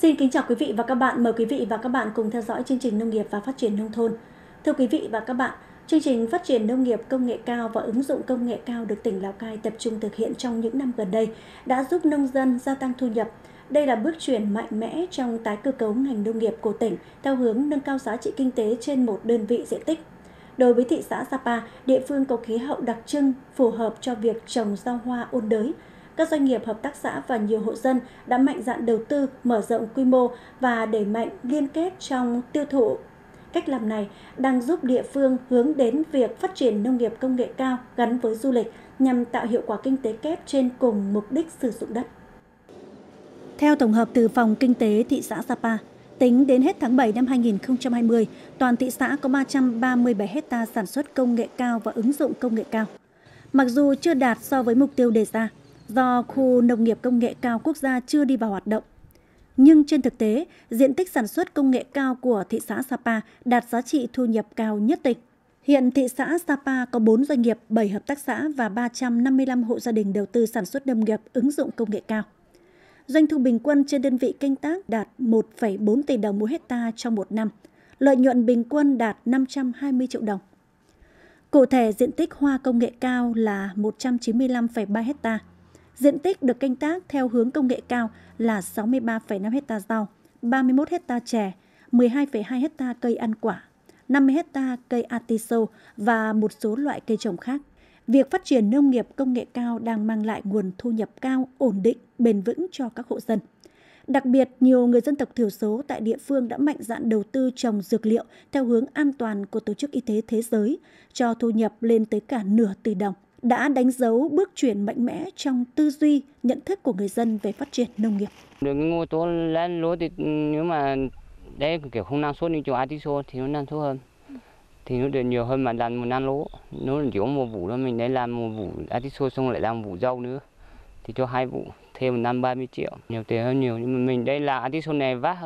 Xin kính chào quý vị và các bạn. Mời quý vị và các bạn cùng theo dõi chương trình Nông nghiệp và Phát triển Nông thôn. Thưa quý vị và các bạn, chương trình Phát triển Nông nghiệp công nghệ cao và ứng dụng công nghệ cao được tỉnh Lào Cai tập trung thực hiện trong những năm gần đây đã giúp nông dân gia tăng thu nhập. Đây là bước chuyển mạnh mẽ trong tái cơ cấu ngành nông nghiệp của tỉnh theo hướng nâng cao giá trị kinh tế trên một đơn vị diện tích. Đối với thị xã Sapa, địa phương có khí hậu đặc trưng phù hợp cho việc trồng rau hoa ôn đới. Các doanh nghiệp, hợp tác xã và nhiều hộ dân đã mạnh dạn đầu tư, mở rộng quy mô và đẩy mạnh liên kết trong tiêu thụ. Cách làm này đang giúp địa phương hướng đến việc phát triển nông nghiệp công nghệ cao gắn với du lịch nhằm tạo hiệu quả kinh tế kép trên cùng mục đích sử dụng đất. Theo tổng hợp từ Phòng Kinh tế thị xã Sapa, tính đến hết tháng 7 năm 2020, toàn thị xã có 337 hectare sản xuất công nghệ cao và ứng dụng công nghệ cao. Mặc dù chưa đạt so với mục tiêu đề ra, do khu nông nghiệp công nghệ cao quốc gia chưa đi vào hoạt động. Nhưng trên thực tế, diện tích sản xuất công nghệ cao của thị xã Sapa đạt giá trị thu nhập cao nhất tỉnh. Hiện thị xã Sapa có 4 doanh nghiệp, 7 hợp tác xã và 355 hộ gia đình đầu tư sản xuất nông nghiệp ứng dụng công nghệ cao. Doanh thu bình quân trên đơn vị canh tác đạt 1,4 tỷ đồng mỗi hectare trong một năm. Lợi nhuận bình quân đạt 520 triệu đồng. Cụ thể, diện tích hoa công nghệ cao là 195,3 hectare. Diện tích được canh tác theo hướng công nghệ cao là 63,5 hectare rau, 31 hectare chè, 12,2 hectare cây ăn quả, 50 hectare cây atiso và một số loại cây trồng khác. Việc phát triển nông nghiệp công nghệ cao đang mang lại nguồn thu nhập cao, ổn định, bền vững cho các hộ dân. Đặc biệt, nhiều người dân tộc thiểu số tại địa phương đã mạnh dạn đầu tư trồng dược liệu theo hướng an toàn của Tổ chức Y tế Thế giới, cho thu nhập lên tới cả nửa tỷ đồng, đã đánh dấu bước chuyển mạnh mẽ trong tư duy, nhận thức của người dân về phát triển nông nghiệp. Đường ngô tố lên lúa thì nếu mà đấy kiểu không năng suất như trồng atiso thì nó năng suất hơn. Thì nó được nhiều hơn mà làm một năm lúa. Nó chỉ có một vụ thôi, mình đấy làm một vụ atiso xong lại làm một vụ rau nữa. Thì cho 2 vụ, thêm một năm 30 triệu, nhiều tiền hơn nhiều. Nhưng mà mình đây là atiso này vác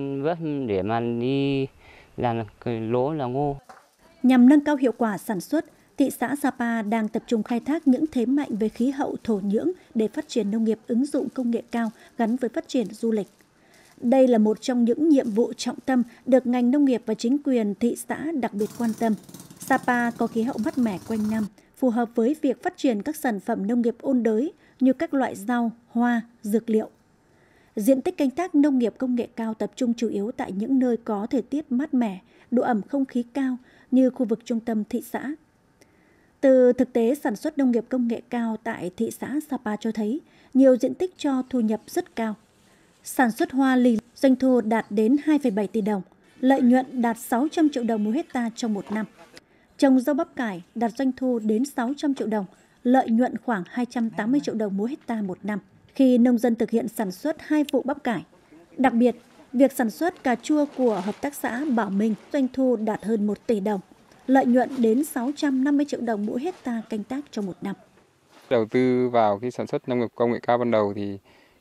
để mà đi làm lúa là ngô. Nhằm nâng cao hiệu quả sản xuất, thị xã Sapa đang tập trung khai thác những thế mạnh về khí hậu thổ nhưỡng để phát triển nông nghiệp ứng dụng công nghệ cao gắn với phát triển du lịch. Đây là một trong những nhiệm vụ trọng tâm được ngành nông nghiệp và chính quyền thị xã đặc biệt quan tâm. Sapa có khí hậu mát mẻ quanh năm, phù hợp với việc phát triển các sản phẩm nông nghiệp ôn đới như các loại rau, hoa, dược liệu. Diện tích canh tác nông nghiệp công nghệ cao tập trung chủ yếu tại những nơi có thời tiết mát mẻ, độ ẩm không khí cao như khu vực trung tâm thị xã. Từ thực tế sản xuất nông nghiệp công nghệ cao tại thị xã Sapa cho thấy nhiều diện tích cho thu nhập rất cao. Sản xuất hoa ly, doanh thu đạt đến 2,7 tỷ đồng, lợi nhuận đạt 600 triệu đồng mỗi hectare trong một năm. Trồng rau bắp cải đạt doanh thu đến 600 triệu đồng, lợi nhuận khoảng 280 triệu đồng mỗi hectare một năm khi nông dân thực hiện sản xuất 2 vụ bắp cải. Đặc biệt, việc sản xuất cà chua của hợp tác xã Bảo Minh doanh thu đạt hơn 1 tỷ đồng, lợi nhuận đến 650 triệu đồng mỗi hectare canh tác trong một năm. Đầu tư vào cái sản xuất nông nghiệp công nghệ cao ban đầu thì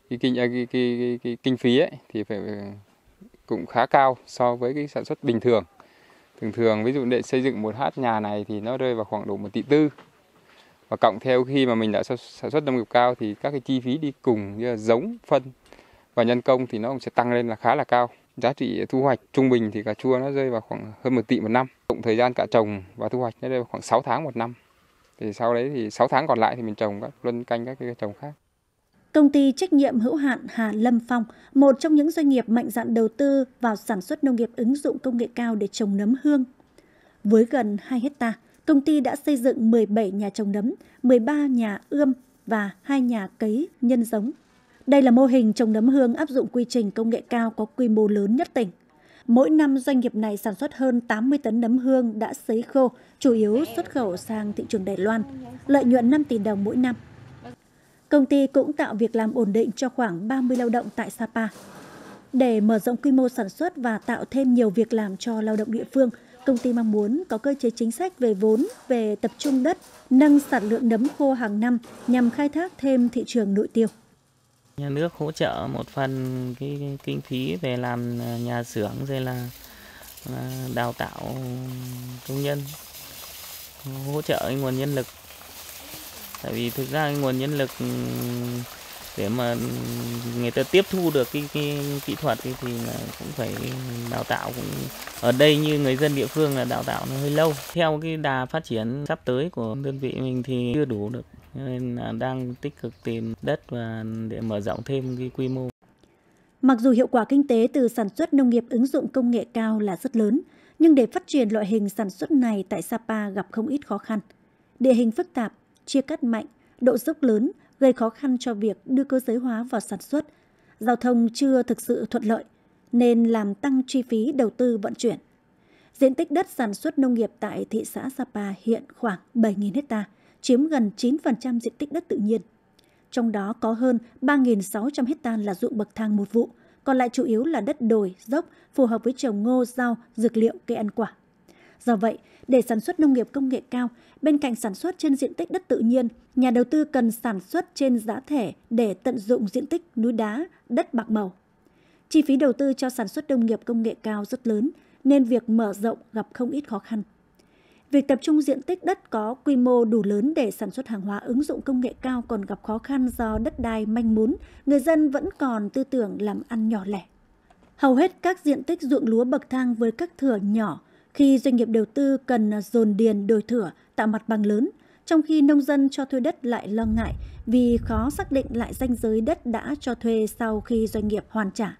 cái kinh phí ấy thì phải cũng khá cao so với cái sản xuất bình thường. Thường ví dụ để xây dựng một hát nhà này thì nó rơi vào khoảng độ 1,4 tỷ. Và cộng theo khi mà mình đã sản xuất nông nghiệp cao thì các cái chi phí đi cùng như là giống, phân và nhân công thì nó cũng sẽ tăng lên là khá là cao. Giá trị thu hoạch trung bình thì cà chua nó rơi vào khoảng hơn 1 tỷ một năm. Tổng thời gian cả trồng và thu hoạch nó rơi vào khoảng 6 tháng một năm. Thì sau đấy thì 6 tháng còn lại thì mình trồng các luân canh các cây trồng khác. Công ty trách nhiệm hữu hạn Hà Lâm Phong, một trong những doanh nghiệp mạnh dạn đầu tư vào sản xuất nông nghiệp ứng dụng công nghệ cao để trồng nấm hương. Với gần 2 hectare, công ty đã xây dựng 17 nhà trồng nấm, 13 nhà ươm và 2 nhà cấy nhân giống. Đây là mô hình trồng nấm hương áp dụng quy trình công nghệ cao có quy mô lớn nhất tỉnh. Mỗi năm doanh nghiệp này sản xuất hơn 80 tấn nấm hương đã sấy khô, chủ yếu xuất khẩu sang thị trường Đài Loan, lợi nhuận 5 tỷ đồng mỗi năm. Công ty cũng tạo việc làm ổn định cho khoảng 30 lao động tại Sapa. Để mở rộng quy mô sản xuất và tạo thêm nhiều việc làm cho lao động địa phương, công ty mong muốn có cơ chế chính sách về vốn, về tập trung đất, nâng sản lượng nấm khô hàng năm nhằm khai thác thêm thị trường nội tiêu. Nhà nước hỗ trợ một phần cái kinh phí về làm nhà xưởng rồi là đào tạo công nhân, hỗ trợ nguồn nhân lực. Tại vì thực ra nguồn nhân lực để mà người ta tiếp thu được cái kỹ thuật thì là cũng phải đào tạo, cũng ở đây như người dân địa phương là đào tạo nó hơi lâu. Theo cái đà phát triển sắp tới của đơn vị mình thì chưa đủ được, nên là đang tích cực tìm đất và để mở rộng thêm cái quy mô. Mặc dù hiệu quả kinh tế từ sản xuất nông nghiệp ứng dụng công nghệ cao là rất lớn, nhưng để phát triển loại hình sản xuất này tại Sapa gặp không ít khó khăn. Địa hình phức tạp, chia cắt mạnh, độ dốc lớn gây khó khăn cho việc đưa cơ giới hóa vào sản xuất. Giao thông chưa thực sự thuận lợi, nên làm tăng chi phí đầu tư vận chuyển. Diện tích đất sản xuất nông nghiệp tại thị xã Sapa hiện khoảng 7.000 ha, chiếm gần 9% diện tích đất tự nhiên. Trong đó có hơn 3.600 ha là ruộng bậc thang một vụ, còn lại chủ yếu là đất đồi, dốc, phù hợp với trồng ngô, rau, dược liệu, cây ăn quả. Do vậy, để sản xuất nông nghiệp công nghệ cao, bên cạnh sản xuất trên diện tích đất tự nhiên, nhà đầu tư cần sản xuất trên giá thể để tận dụng diện tích núi đá, đất bạc màu. Chi phí đầu tư cho sản xuất nông nghiệp công nghệ cao rất lớn, nên việc mở rộng gặp không ít khó khăn. Việc tập trung diện tích đất có quy mô đủ lớn để sản xuất hàng hóa ứng dụng công nghệ cao còn gặp khó khăn do đất đai manh mún, người dân vẫn còn tư tưởng làm ăn nhỏ lẻ. Hầu hết các diện tích ruộng lúa bậc thang với các thửa nhỏ, khi doanh nghiệp đầu tư cần dồn điền đổi thửa, tạo mặt bằng lớn, trong khi nông dân cho thuê đất lại lo ngại vì khó xác định lại ranh giới đất đã cho thuê sau khi doanh nghiệp hoàn trả.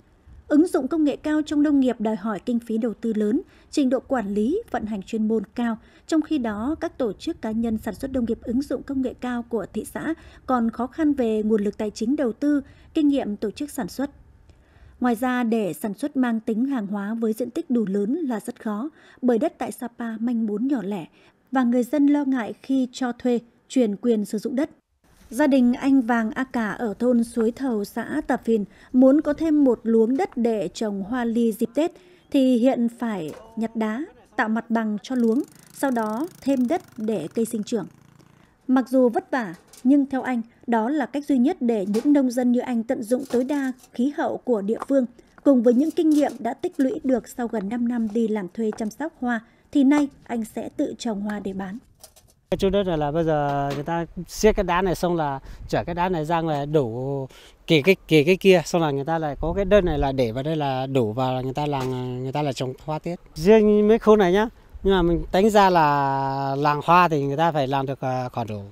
Ứng dụng công nghệ cao trong nông nghiệp đòi hỏi kinh phí đầu tư lớn, trình độ quản lý, vận hành chuyên môn cao. Trong khi đó, các tổ chức cá nhân sản xuất nông nghiệp ứng dụng công nghệ cao của thị xã còn khó khăn về nguồn lực tài chính đầu tư, kinh nghiệm tổ chức sản xuất. Ngoài ra, để sản xuất mang tính hàng hóa với diện tích đủ lớn là rất khó, bởi đất tại Sapa manh mún nhỏ lẻ và người dân lo ngại khi cho thuê, chuyển quyền sử dụng đất. Gia đình anh Vàng A Cả ở thôn Suối Thầu, xã Tà Phìn muốn có thêm một luống đất để trồng hoa ly dịp Tết thì hiện phải nhặt đá, tạo mặt bằng cho luống, sau đó thêm đất để cây sinh trưởng. Mặc dù vất vả, nhưng theo anh, đó là cách duy nhất để những nông dân như anh tận dụng tối đa khí hậu của địa phương. Cùng với những kinh nghiệm đã tích lũy được sau gần 5 năm đi làm thuê chăm sóc hoa, thì nay anh sẽ tự trồng hoa để bán. Cái chỗ đất này là bây giờ người ta xiết cái đá này xong là chở cái đá này ra ngoài đổ kề cái kia, xong là người ta lại có cái đất này là để vào đây là đổ vào là người ta là trồng hoa tiết. Riêng mấy khu này nhá, nhưng mà mình tính ra là làng hoa thì người ta phải làm được khoảng độ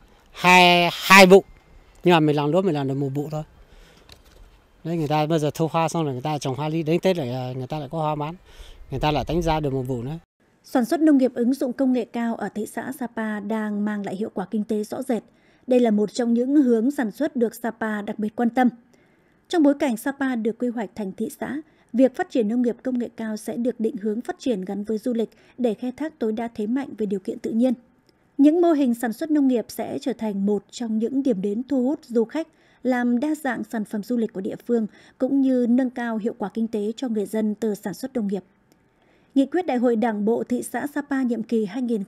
hai vụ, nhưng mà mình làm lúa mình làm được một vụ thôi. Đấy, người ta bây giờ thu hoa xong rồi người ta trồng hoa ly, đến Tết lại người ta lại có hoa bán, người ta lại tính ra được một vụ nữa. Sản xuất nông nghiệp ứng dụng công nghệ cao ở thị xã Sapa đang mang lại hiệu quả kinh tế rõ rệt. Đây là một trong những hướng sản xuất được Sapa đặc biệt quan tâm. Trong bối cảnh Sapa được quy hoạch thành thị xã, việc phát triển nông nghiệp công nghệ cao sẽ được định hướng phát triển gắn với du lịch để khai thác tối đa thế mạnh về điều kiện tự nhiên. Những mô hình sản xuất nông nghiệp sẽ trở thành một trong những điểm đến thu hút du khách, làm đa dạng sản phẩm du lịch của địa phương, cũng như nâng cao hiệu quả kinh tế cho người dân từ sản xuất nông nghiệp. Nghị quyết Đại hội Đảng bộ thị xã Sapa nhiệm kỳ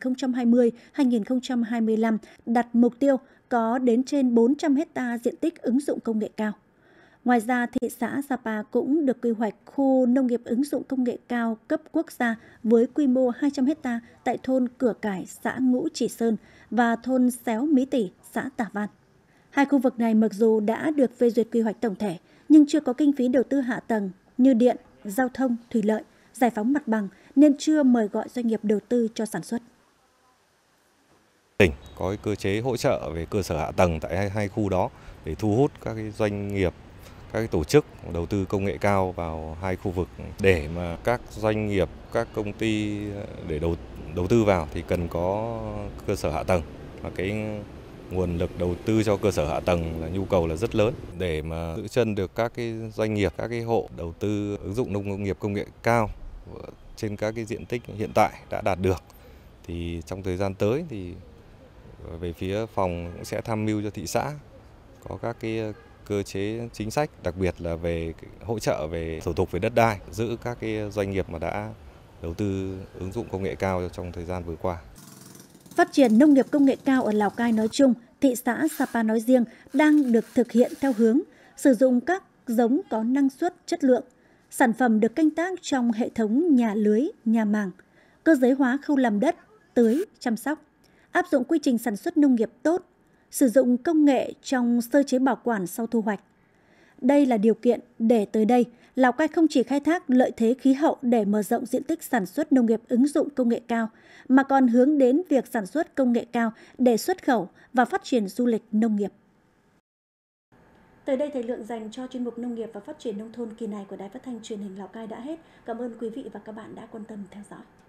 2020-2025 đặt mục tiêu có đến trên 400 ha diện tích ứng dụng công nghệ cao. Ngoài ra, thị xã Sapa cũng được quy hoạch khu nông nghiệp ứng dụng công nghệ cao cấp quốc gia với quy mô 200 ha tại thôn Cửa Cải, xã Ngũ Chỉ Sơn và thôn Xéo Mí Tỉ, xã Tả Văn. Hai khu vực này mặc dù đã được phê duyệt quy hoạch tổng thể, nhưng chưa có kinh phí đầu tư hạ tầng như điện, giao thông, thủy lợi, giải phóng mặt bằng nên chưa mời gọi doanh nghiệp đầu tư cho sản xuất. Tỉnh có cơ chế hỗ trợ về cơ sở hạ tầng tại hai khu đó để thu hút các doanh nghiệp, các tổ chức đầu tư công nghệ cao vào hai khu vực, để mà các doanh nghiệp, các công ty để đầu tư vào thì cần có cơ sở hạ tầng, và cái nguồn lực đầu tư cho cơ sở hạ tầng là nhu cầu là rất lớn để mà giữ chân được các cái doanh nghiệp, các cái hộ đầu tư ứng dụng nông nghiệp công nghệ cao trên các cái diện tích hiện tại đã đạt được. Thì trong thời gian tới thì về phía phòng cũng sẽ tham mưu cho thị xã có các cái cơ chế chính sách, đặc biệt là về hỗ trợ về thủ tục về đất đai, giữ các cái doanh nghiệp mà đã đầu tư ứng dụng công nghệ cao trong thời gian vừa qua. Phát triển nông nghiệp công nghệ cao ở Lào Cai nói chung, thị xã Sapa nói riêng đang được thực hiện theo hướng sử dụng các giống có năng suất, chất lượng, sản phẩm được canh tác trong hệ thống nhà lưới, nhà màng, cơ giới hóa khâu làm đất, tưới, chăm sóc, áp dụng quy trình sản xuất nông nghiệp tốt, sử dụng công nghệ trong sơ chế bảo quản sau thu hoạch. Đây là điều kiện để tới đây, Lào Cai không chỉ khai thác lợi thế khí hậu để mở rộng diện tích sản xuất nông nghiệp ứng dụng công nghệ cao, mà còn hướng đến việc sản xuất công nghệ cao để xuất khẩu và phát triển du lịch nông nghiệp. Tới đây, thời lượng dành cho chuyên mục Nông nghiệp và Phát triển Nông thôn kỳ này của Đài Phát thanh Truyền hình Lào Cai đã hết. Cảm ơn quý vị và các bạn đã quan tâm theo dõi.